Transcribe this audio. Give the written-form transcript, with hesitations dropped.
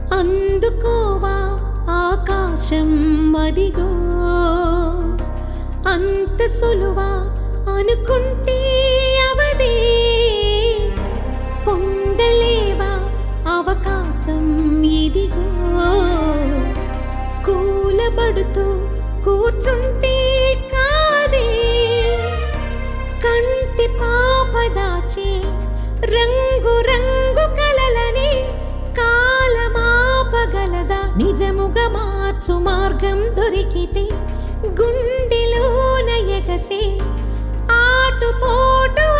అందుకోవా ఆకాశం అదిగో అంత సులువా అనుకుంటే అవదే పొందలేవా అవకాశం ఇదిగో కూలబడుతూ కూర్చుంటే కాదే కంటి పాపదాచే రంగు రంగు కలలని కాలమాపగలదా నిజముగా మార్చు మార్గం దొరికితే గుండెలోన ఎగసే ఆటుపోటు